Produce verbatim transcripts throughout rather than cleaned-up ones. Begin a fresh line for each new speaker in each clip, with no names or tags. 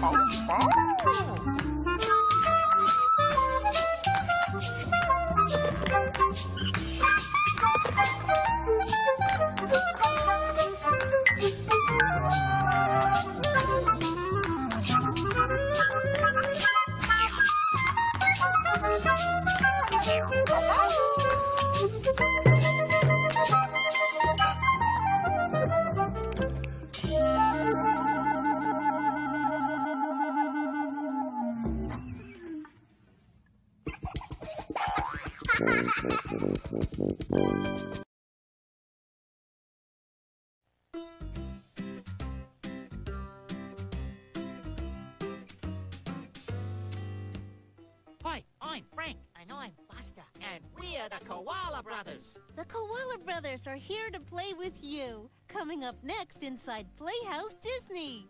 Hi, I'm Frank. And I'm Buster. And we're the Koala Brothers.
The Koala Brothers are here to play with you. Coming up next inside Playhouse Disney.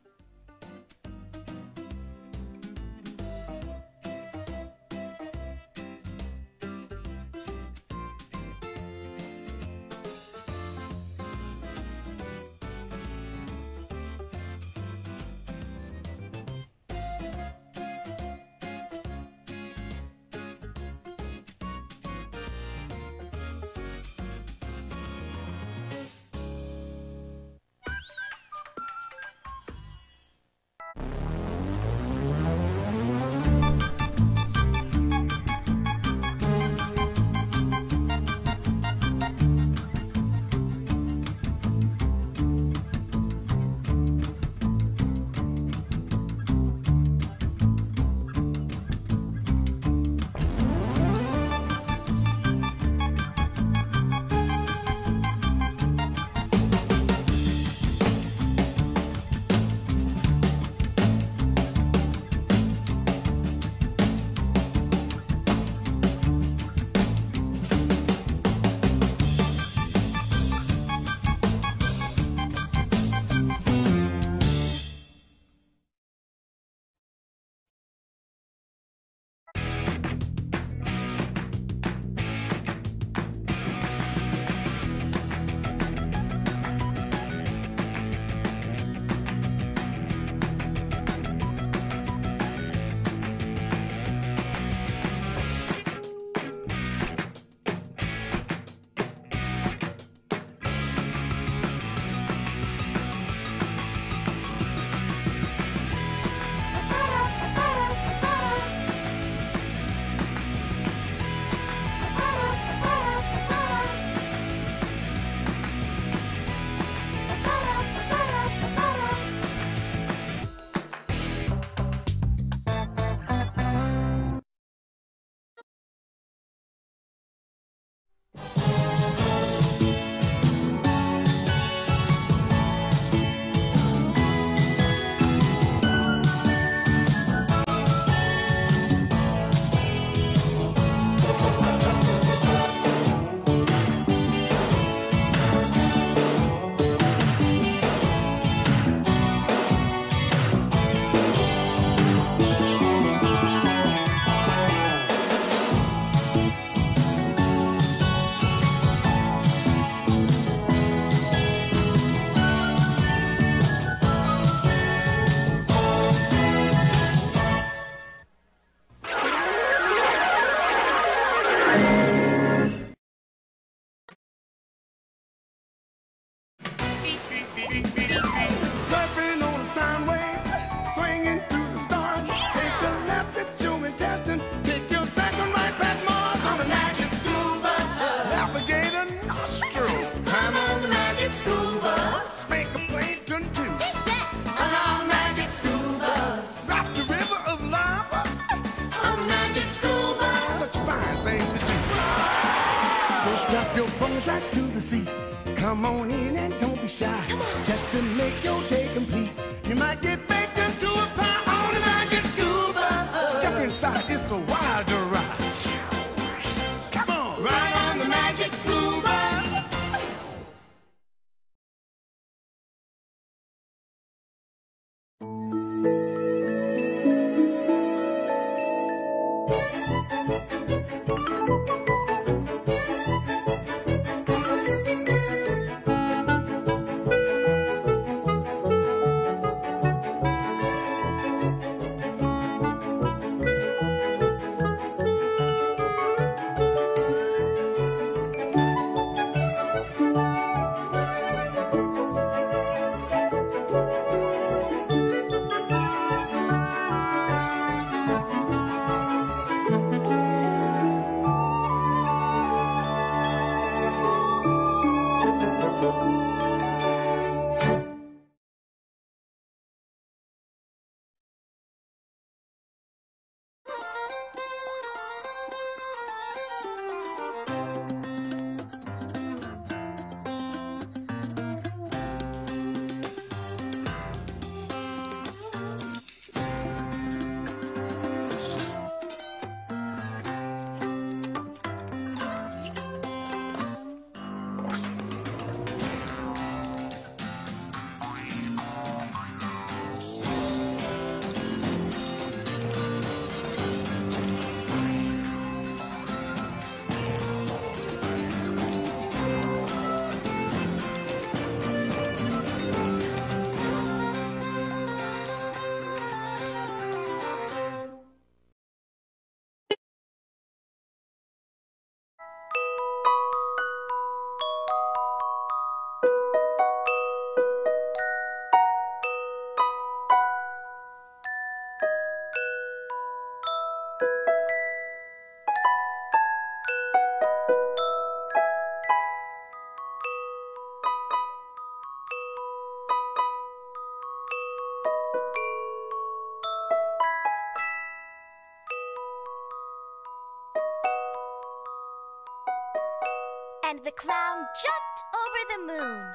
Drop your bones right to the sea. Come on in and don't be shy. Just to make your day complete. You might get baked into a pie on the Magic Scuba. Step inside, it's a wilder ride. Come on, ride on the Magic Scuba.
And the clown jumped over the moon.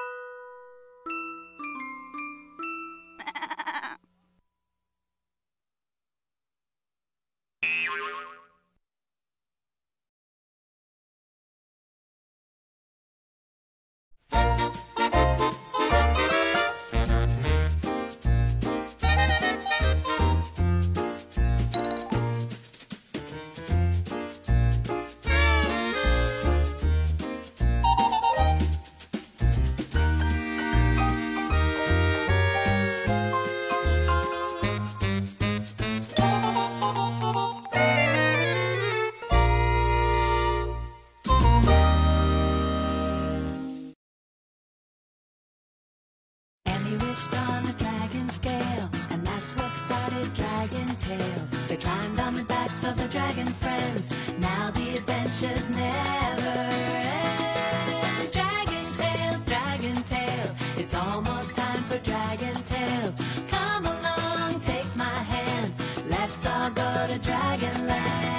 On a dragon scale, and that's what started Dragon Tales. They climbed on the backs of the dragon friends. Now the adventures never end. Dragon Tales, Dragon Tales, it's almost time for Dragon Tales. Come along, take my hand, let's all go to Dragonland.